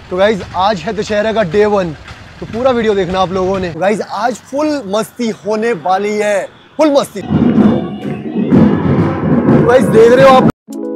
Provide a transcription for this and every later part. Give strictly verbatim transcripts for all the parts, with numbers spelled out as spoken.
तो गाइज आज है दशहरा का डे वन, तो पूरा वीडियो देखना आप लोगों ने। गाइज आज फुल मस्ती होने वाली है, फुल मस्ती। गाइज देख रहे हो आप,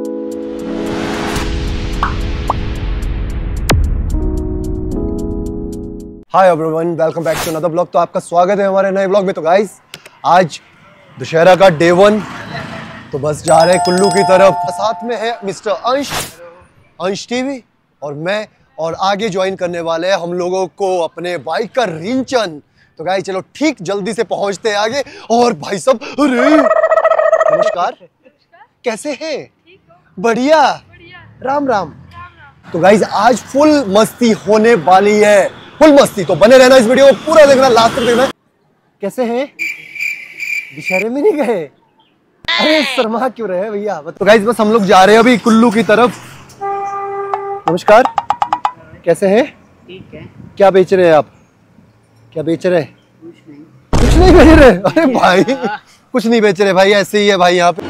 hi everyone, welcome back to another blog. तो आपका स्वागत है हमारे नए ब्लॉग में। तो गाइज आज दशहरा का डे वन, तो बस जा रहे हैं कुल्लू की तरफ। साथ में है मिस्टर अंश, अंश टीवी और मैं, और आगे ज्वाइन करने वाले हैं हम लोगों को अपने बाइक का रिंचन। तो गाइस चलो ठीक जल्दी से पहुंचते हैं आगे। और भाई सब, अरे नमस्कार, कैसे हैं? बढ़िया, राम राम। तो गाइस आज फुल मस्ती होने वाली है, फुल मस्ती। तो बने रहना इस वीडियो को पूरा देखना, लास्ट तक देखना। कैसे हैं? दशहरे में नहीं गए? अरे शर्मा क्यों रहे भैया। तो गाइस बस हम लोग जा रहे हैं अभी कुल्लू की तरफ। नमस्कार, कैसे हैं? ठीक है। क्या बेच रहे हैं आप? क्या बेच रहे हैं? कुछ नहीं। कुछ नहीं बेच रहे? अरे भाई कुछ नहीं बेच रहे भाई, ऐसे ही है भाई यहाँ पे।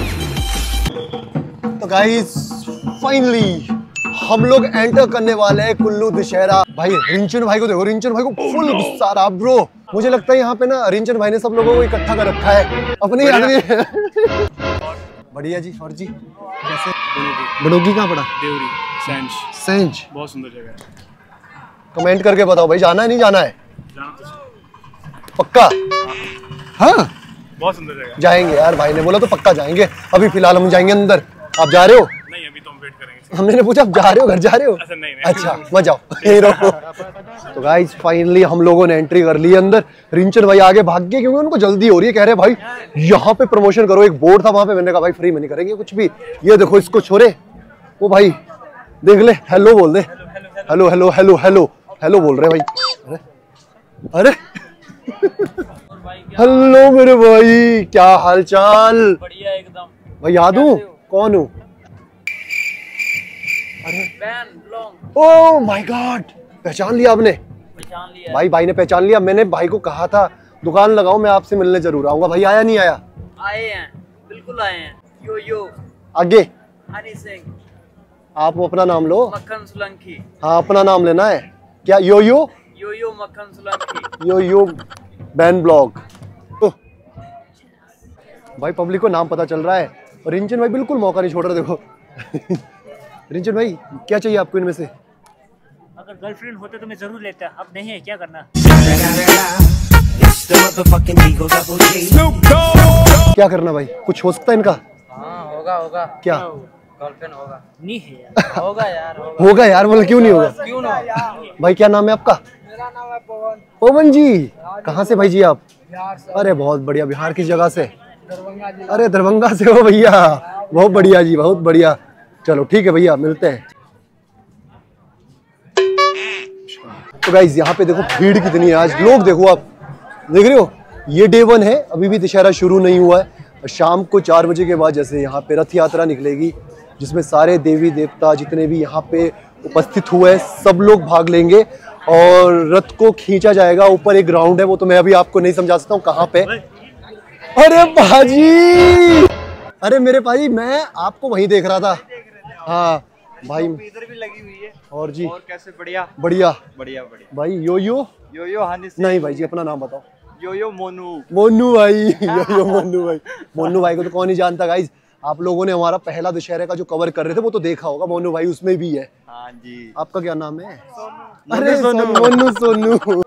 तो गाइस फाइनली हम लोग एंटर करने वाले हैं कुल्लू दशहरा। भाई रिंचन भाई को देखो, रिंचन भाई को फुल गुस्सा रहा ब्रो। मुझे लगता है यहाँ पे ना रिंचन भाई ने सब लोगों को इकट्ठा कर रखा है अपने आदमी। बढ़िया जी। और जी कैसे? बड़ोगी कहाँ पड़ा? देवरी, सेंज। सेंज बहुत सुंदर जगह है। कमेंट करके बताओ भाई, जाना है नहीं जाना है? जाना तो पक्का? हाँ बहुत सुंदर जगह। जाएंगे यार, भाई ने बोला तो पक्का जाएंगे। अभी फिलहाल हम जाएंगे अंदर। आप जा रहे हो? नहीं, अभी तो हम वेट करेंगे। हमने पूछा आप जा रहे हो, घर जा रहे हो? अच्छा नहीं, नहीं। अच्छा मत जाओ, यहीं रहो। तो गाइस फाइनली हम लोगों ने एंट्री कर ली अंदर। रिंचन भाई आगे भाग गए क्योंकि उनको जल्दी हो रही है। कह रहे भाई यहाँ पे प्रमोशन करो। एक बोर्ड था वहां पे, मैंने कहा भाई फ्री में नहीं करेंगे कुछ भी। ये देखो इसको छोरे, वो भाई देख ले, हेलो बोल दे। Hello hello hello hello hello बोल रहे भाई। अरे हेलो मेरे भाई, क्या हाल चाल? बढ़िया एकदम। भाई याद हूँ? कौन हूँ? अरे ओह माय गॉड, पहचान लिया आपने? पहचान लिया भाई भाई ने पहचान लिया। मैंने भाई को कहा था दुकान लगाओ, मैं आपसे मिलने जरूर आऊंगा। भाई आया नहीं आया? आए हैं, बिल्कुल आए हैं। यो यो आगे हनी सिंह। आप अपना नाम लो। मक्खन सोलंकी। हाँ अपना नाम लेना है क्या? यो yo yo yo Makkhan Solanki. Yo yo बैन ब्लॉग। तो भाई पब्लिक को नाम पता चल रहा है। और रिंचन भाई बिल्कुल मौका नहीं छोड़ रहे, देखो। रिंचन भाई क्या चाहिए आपको इनमें से? अगर गर्लफ्रेंड होते तो मैं जरूर लेता, अब नहीं है, क्या करना? क्या करना भाई? कुछ हो सकता है इनका? हाँ होगा होगा। क्या? गर्लफ्रेंड होगा। नहीं है यार। होगा यार, होगा। होगा यार, बोले क्यों नहीं होगा? क्यों ना? भाई क्या नाम है आपका? मेरा नाम है पवन। पवन जी, कहाँ से भाई जी आप? अरे बहुत बढ़िया, बिहार की जगह से? अरे दरभंगा से हो भैया, बहुत बढ़िया जी, बहुत बढ़िया। चलो ठीक है भैया, मिलते हैं। तो गाइस यहाँ पे देखो भीड़ कितनी है आज। लोग देखो, आप देख रहे हो, ये डे वन है, अभी भी दशहरा शुरू नहीं हुआ है। शाम को चार बजे के बाद जैसे यहाँ पे रथ यात्रा निकलेगी, जिसमें सारे देवी देवता जितने भी यहाँ पे उपस्थित हुए सब लोग भाग लेंगे और रथ को खींचा जाएगा। ऊपर एक ग्राउंड है, वो तो मैं अभी आपको नहीं समझा सकता हूँ कहाँ पे। अरे भाजी, अरे मेरे भाई मैं आपको वहीं देख रहा था। हाँ भाई इधर भी लगी हुई है। और जी और कैसे? बढ़िया बढ़िया बढ़िया बढ़िया। भाई यो यो यो यो हनी सिंह। नहीं भाई जी, अपना नाम बताओ। यो यो मोनू। मोनू भाई। यो यो मोनू भाई। मोनू भाई को तो कौन ही जानता गाइज। आप लोगों ने हमारा पहला दशहरे का जो कवर कर रहे थे वो तो देखा होगा, मोनू भाई उसमें भी है। हाँ जी। आपका क्या नाम है? सोनू। अरे Sonu, Monu Sonu.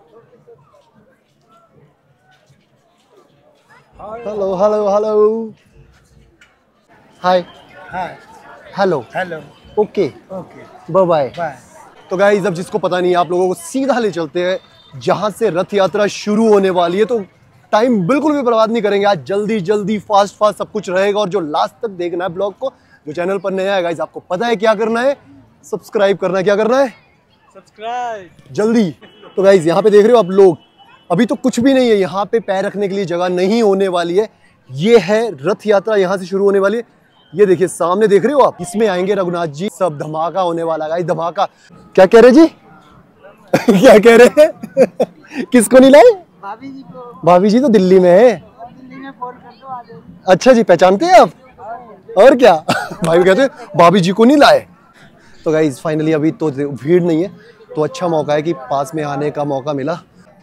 Hello hello hello, hi hi hello hello okay okay bye bye. Bye. तो गाइस अब जिसको पता नहीं है, आप लोगों को सीधा ले चलते हैं जहां से रथ यात्रा शुरू होने वाली है। तो टाइम बिल्कुल भी बर्बाद नहीं करेंगे आज, जल्दी जल्दी फास्ट फास्ट सब कुछ रहेगा। और जो लास्ट तक देखना है ब्लॉग को, जो चैनल पर नया है गाइस, आपको पता है क्या करना है? सब्सक्राइब करना है। क्या करना है? सब्सक्राइब जल्दी। तो गाइस यहाँ पे देख रहे हो आप लोग, अभी तो कुछ भी नहीं है यहाँ पे, पैर रखने के लिए जगह नहीं होने वाली है। ये है रथ यात्रा, यहाँ से शुरू होने वाली है। ये देखिए सामने देख रहे हो आप, इसमें आएंगे रघुनाथ जी, सब धमाका होने वाला गाइस, धमाका। क्या कह रहे जी? क्या कह रहे हैं? किसको नहीं लाए? भाभी जी को। भाभी जी तो दिल्ली में है। दिल्ली में फोन कर दो, आ जाओ। अच्छा जी, पहचानते हैं आप? और क्या? भाई कहते हैं भाभी जी को नहीं लाए। तो गाइज फाइनली अभी तो भीड़ नहीं है, तो अच्छा मौका है कि पास में आने का मौका मिला।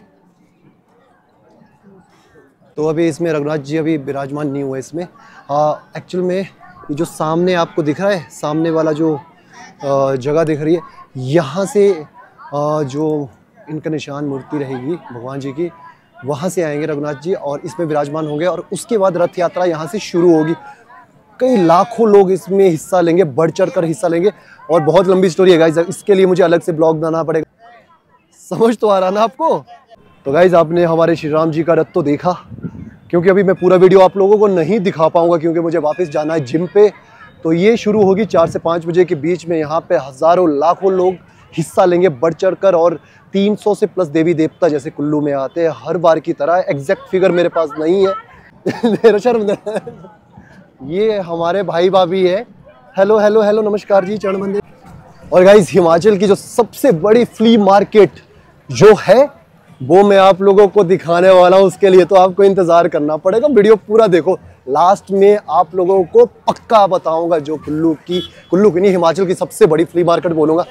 तो अभी इसमें रघुनाथ जी अभी विराजमान नहीं हुए इसमें। एक्चुअल में ये जो सामने आपको दिख रहा है, सामने वाला जो जगह दिख रही है, यहाँ से आ, जो इनका निशान मूर्ति रहेगी भगवान जी की, वहाँ से आएंगे रघुनाथ जी और इसमें विराजमान होंगे और उसके बाद रथ यात्रा यहाँ से शुरू होगी। कई लाखों लोग इसमें हिस्सा लेंगे, बढ़ चढ़ कर हिस्सा लेंगे और बहुत लंबी स्टोरी है गाइज, इसके लिए मुझे अलग से ब्लॉग बनाना पड़ेगा। समझ तो आ रहा ना आपको? तो गाइज आपने हमारे श्री राम जी का रथ तो देखा, क्योंकि अभी मैं पूरा वीडियो आप लोगों को नहीं दिखा पाऊंगा क्योंकि मुझे वापस जाना है जिम पे। तो ये शुरू होगी चार से पाँच बजे के बीच में। यहाँ पे हज़ारों लाखों लोग हिस्सा लेंगे बढ़ चढ़ कर और तीन सौ से प्लस देवी देवता जैसे कुल्लू में आते हैं हर बार की तरह। एग्जैक्ट फिगर मेरे पास नहीं है शर्म। ये हमारे भाई भाभी है। हेलो हेलो हेलो नमस्कार जी, चरण बंदे। और गाइस हिमाचल की जो सबसे बड़ी फ्ली मार्केट जो है वो मैं आप लोगों को दिखाने वाला हूँ। उसके लिए तो आपको इंतजार करना पड़ेगा, वीडियो पूरा देखो। लास्ट में आप लोगों को पक्का बताऊंगा जो कुल्लू की कुल्लू की नहीं हिमाचल की सबसे बड़ी फ्ली मार्केट बोलूंगा।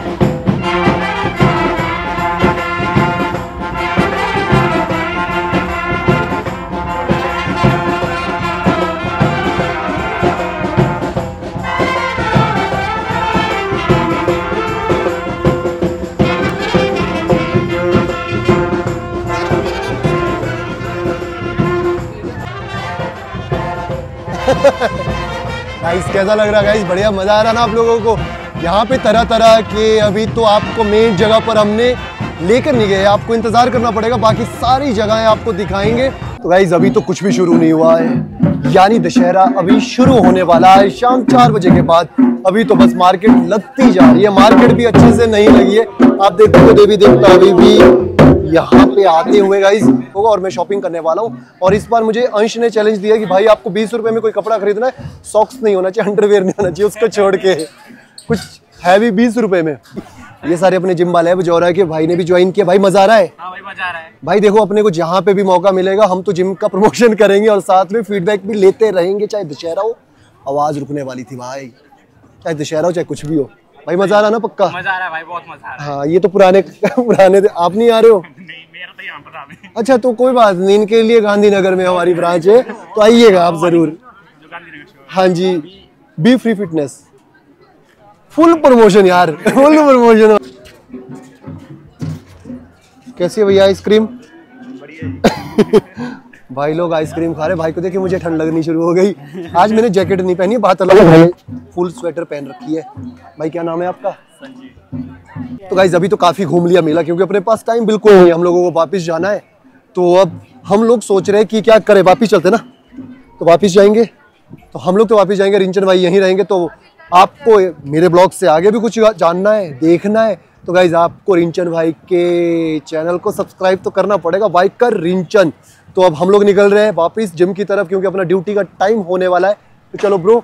गाइस कैसा लग रहा है गाइस? बढ़िया मजा आ रहा ना आप लोगों को? यहाँ पे तरह तरह के, अभी तो आपको मेन जगह पर हमने लेकर नहीं गए, आपको इंतजार करना पड़ेगा, बाकी सारी जगहें आपको दिखाएंगे। तो गाइस अभी तो कुछ भी शुरू नहीं हुआ है, यानी दशहरा अभी शुरू होने वाला है शाम चार बजे के बाद। अभी तो बस मार्केट लगती जा रही है, मार्केट भी अच्छे से नहीं लगी है। आप देखते हो देवी देवता अभी भी यहाँ पे आते हुए गाइस होगा और मैं शॉपिंग करने वाला हूँ। और इस बार मुझे अंश ने चैलेंज दिया कि भाई आपको बीस रुपए में कोई कपड़ा खरीदना है, सॉक्स नहीं होना चाहिए, अंडरवेयर नहीं होना चाहिए, उसको छोड़ के कुछ है भी बीस रुपए में। ये सारे अपने जिम वाले हैं, जो रहा है कि भाई ने भी ज्वाइन किया। भाई मजा आ रहा है? हाँ भाई मजा आ रहा है। भाई देखो अपने को जहाँ पे भी मौका मिलेगा हम तो जिम का प्रमोशन करेंगे और साथ में फीडबैक भी लेते रहेंगे, चाहे दशहरा हो। आवाज रुकने वाली थी भाई, चाहे दशहरा हो चाहे कुछ भी हो। भाई मजा आ रहा ना? पक्का मजा आ रहा है भाई, बहुत मजा आ रहा है। हाँ ये तो पुराने पुराने आप नहीं आ रहे हो? नहीं मेरा तो यहाँ पर है। अच्छा तो कोई बात नहीं, इनके लिए गांधीनगर में हमारी ब्रांच है, तो आइएगा आप जरूर। जो गांधीनगर शो है। हाँ जी, be free fitness, full promotion यार, फुल प्रमोशन। कैसी है भैया आइसक्रीम? भाई लोग आइसक्रीम खा रहे। भाई को देखिए मुझे ठंड लगनी शुरू हो गई। आज मैंने जैकेट नहीं पहनी, बात अलग है, भाई फुल स्वेटर पहन रखी है। भाई क्या नाम है आपका? तो गाइस अभी तो काफी घूम लिया मेला, क्योंकि अपने पास टाइम बिल्कुल नहीं है, हम लोगों को वापस जाना है। तो अब हम लोग सोच रहे हैं कि क्या करें, वापस चलते ना? तो वापस जाएंगे, तो हम लोग तो वापस जाएंगे, रिंचन भाई यहीं रहेंगे। तो आपको मेरे ब्लॉग से आगे भी कुछ जानना है, देखना है, तो गाइज आपको रिंचन भाई के चैनल को सब्सक्राइब तो करना पड़ेगा, बाइकर रिंचन। तो अब हम लोग निकल रहे हैं वापस जिम की तरफ, क्योंकि अपना ड्यूटी का टाइम होने वाला है। तो चलो ब्रो,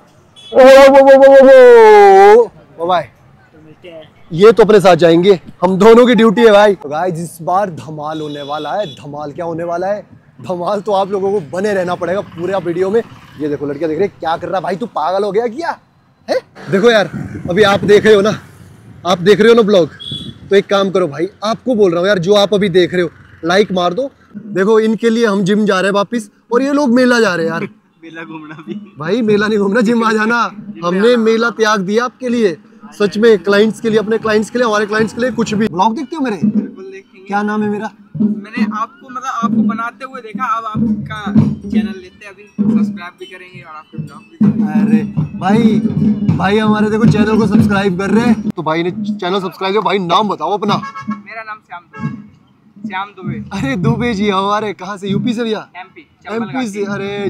बाय। ये तो अपने साथ जाएंगे, हम दोनों की ड्यूटी है भाई। तो गाइस इस बार धमाल होने वाला है। धमाल क्या होने वाला है? धमाल तो आप लोगों को बने रहना पड़ेगा पूरे वीडियो में। ये देखो लड़कियां देख रहे क्या कर रहा है भाई, तू पागल हो गया क्या है? देखो यार अभी आप देख रहे हो ना, आप देख रहे हो ना ब्लॉग, तो एक काम करो भाई, आपको बोल रहा हूँ यार, जो आप अभी देख रहे हो लाइक मार दो। देखो इनके लिए हम जिम जा रहे हैं वापिस, और ये लोग मेला जा रहे हैं यार। मेला घूमना भी भाई मेला नहीं घूमना, जिम आ जाना। हमने मेला त्याग दिया आपके लिए, सच में, क्लाइंट्स के लिए, अपने क्लाइंट्स के लिए, हमारे क्लाइंट्स के लिए कुछ भी। ब्लॉग देखते हो मेरे? बिल्कुल देखेंगे। क्या नाम है मेरा? मैंने आपको मतलब आपको बनाते हुए देखा, अब आपका चैनल लेते हैं, अभी सब्सक्राइब भी करेंगे और आपके ब्लॉग भी करेंगे। अरे भाई भाई हमारे देखो चैनल को सब्सक्राइब कर रहे हैं, तो भाई ने चैनल सब्सक्राइब किया। भाई नाम बताओ अपना। मेरा नाम श्याम दुबे। श्याम दुबे। अरे दुबे जी हमारे कहाँ से? यूपी से भैया? एमपी एमपी से। अरे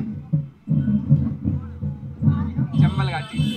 चंबल घाटी।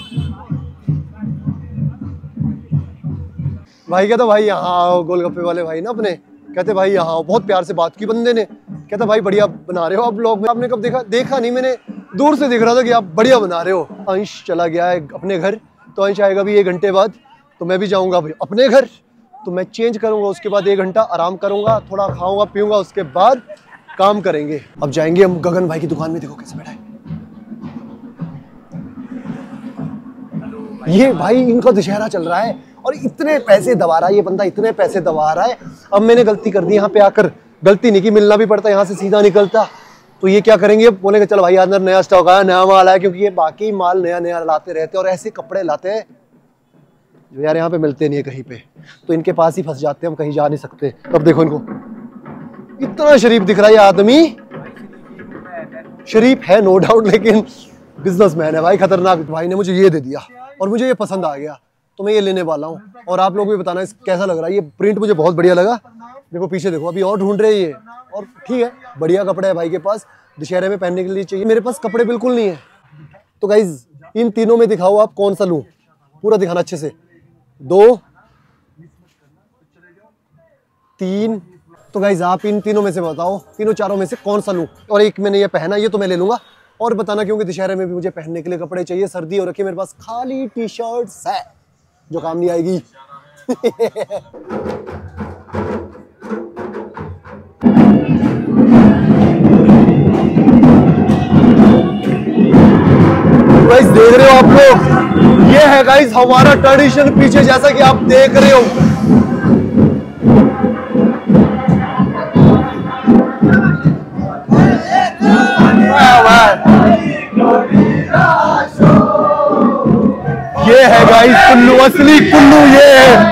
भाई कहता भाई यहाँ आओ, गोलगप्पे वाले भाई ना अपने, कहते भाई यहाँ आओ। बहुत प्यार से बात की बंदे ने, कहता भाई बढ़िया बना रहे हो आप ब्लॉग में। आपने कब देखा? देखा नहीं, मैंने दूर से देख रहा था कि आप बढ़िया बना रहे हो। अंश चला गया है अपने घर, तो अंश आएगा भी एक घंटे बाद, तो मैं भी जाऊँगा भाई अपने घर। तो मैं चेंज करूँगा, उसके बाद एक घंटा आराम करूँगा, थोड़ा खाऊँगा पीऊँगा, उसके बाद काम करेंगे। अब जाएंगे हम गगन भाई की दुकान में। देखो कैसे बैठा है, ये भाई इनका दशहरा चल रहा है और इतने पैसे दबा रहा है ये बंदा, इतने पैसे दबा रहा है। अब मैंने गलती कर दी यहाँ पे आकर, गलती नहीं की, मिलना भी पड़ता, यहाँ से सीधा निकलता। तो ये क्या करेंगे, बोलेंगे चल भाई अंदर नया स्टॉक आया, नया माल आया, क्योंकि ये बाकी माल नया नया लाते रहते हैं और ऐसे कपड़े लाते हैं जो यार यहाँ पे मिलते नहीं है कहीं पे। तो इनके पास ही फंस जाते हैं, हम कहीं जा नहीं सकते। अब देखो इनको, इतना शरीफ दिख रहा है ये आदमी, शरीफ है नो डाउट, लेकिन बिजनेसमैन है भाई, खतरनाक। भाई ने मुझे ये दे दिया और मुझे ये पसंद आ गया, तो मैं ये लेने वाला हूँ। और आप लोग भी बताना इस कैसा लग रहा है। ये प्रिंट मुझे बहुत बढ़िया लगा। देखो पीछे देखो, अभी और ढूंढ रहे हैं ये, और ठीक है, बढ़िया कपड़ा है भाई के पास, दशहरे में पहनने के लिए चाहिए। मेरे पास कपड़े बिल्कुल नहीं है। तो गाइज इन तीनों में दिखाओ आप कौन सा लूँ, पूरा दिखाना अच्छे से। दो, तीन, तो गाइज आप इन तीनों में से बताओ, तीनों चारों में से कौन सा लूँ। और एक मैंने ये पहना, ये तो मैं ले लूंगा। और बताना, क्योंकि दशहरे में भी मुझे पहनने के लिए कपड़े चाहिए। सर्दी हो रखी है, मेरे पास खाली टी शर्ट्स है जो काम नहीं आएगी। गाइस देख रहे हो आप लोग, ये है गाइस हमारा ट्रेडिशन पीछे, जैसा कि आप देख रहे हो। ये है गाइस कुल्लू, असली कुल्लू ये है।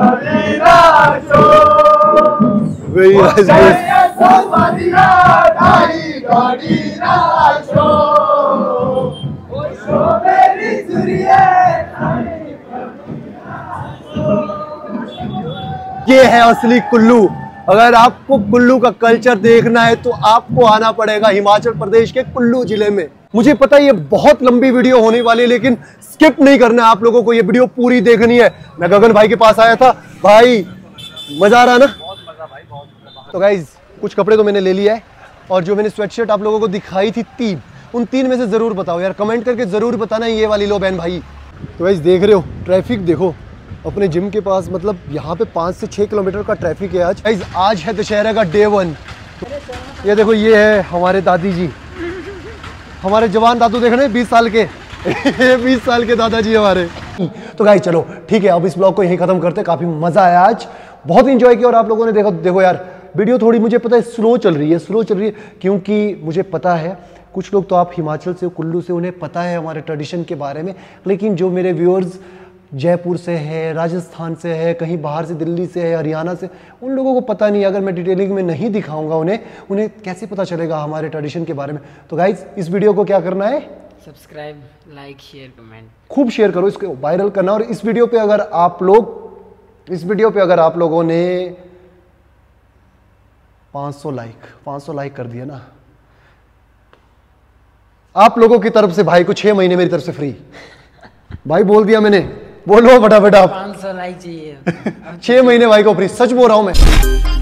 ये है असली कुल्लू। अगर आपको कुल्लू का कल्चर देखना है तो आपको आना पड़ेगा हिमाचल प्रदेश के कुल्लू जिले में। मुझे पता है ये बहुत लंबी वीडियो होने वाली है, लेकिन स्किप नहीं करना है आप लोगों को, ये वीडियो पूरी देखनी है। मैं गगन भाई के पास आया था, भाई मजा आ रहा ना? तो गाइज कुछ कपड़े तो मैंने ले लिया है, और जो मैंने स्वेटशर्ट आप लोगों को दिखाई थी तीन, उन तीन में से जरूर बताओ यार, कमेंट करके जरूर बताना ये वाली लो बहन भाई। तो गाइज देख रहे हो ट्रैफिक, देखो अपने जिम के पास, मतलब यहाँ पे पाँच से छः किलोमीटर का ट्रैफिक है आज। गाइज आज है दशहरा का डे वन। ये देखो ये है हमारे दादी जी, हमारे जवान दादू देख रहे हैं, बीस साल के बीस साल के दादाजी हमारे। तो गाइस चलो ठीक है, अब इस ब्लॉग को यहीं खत्म करते हैं। काफी मजा आया आज, बहुत इंजॉय किया। और आप लोगों ने देखो देखो यार वीडियो थोड़ी मुझे पता है स्लो चल रही है, स्लो चल रही है क्योंकि मुझे पता है कुछ लोग तो आप हिमाचल से, कुल्लू से, उन्हें पता है हमारे ट्रेडिशन के बारे में, लेकिन जो मेरे व्यूअर्स जयपुर से है, राजस्थान से है, कहीं बाहर से, दिल्ली से है, हरियाणा से, उन लोगों को पता नहीं। अगर मैं डिटेलिंग में नहीं दिखाऊंगा उन्हें उन्हें कैसे पता चलेगा हमारे ट्रेडिशन के बारे में। तो गाइज इस वीडियो को क्या करना है, सब्सक्राइब, लाइक, शेयर, कमेंट, खूब शेयर करो, इसको वायरल करना। और इस वीडियो पे अगर आप लोग इस वीडियो पे अगर आप लोगों ने पाँच सौ लाइक पाँच सौ लाइक कर दिया ना, आप लोगों की तरफ से भाई को छह महीने मेरी तरफ से फ्री। भाई बोल दिया मैंने, बोलो फटाफट आप। पाँच सौ लाइक चाहिए छह महीने भाई को फ्री, सच बोल रहा हूं मैं।